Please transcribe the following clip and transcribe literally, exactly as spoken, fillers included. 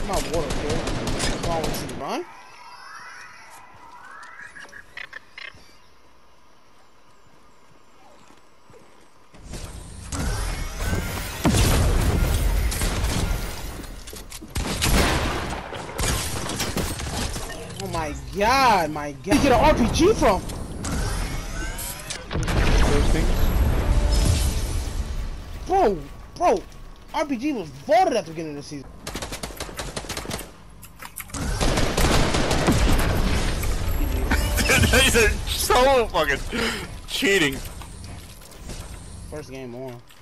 My water, kid. What's wrong with you, man? Oh my god, my god. Where you get an R P G from? Those things? Bro, bro, R P G was voted at the beginning of the season. These are so fucking cheating. First game on.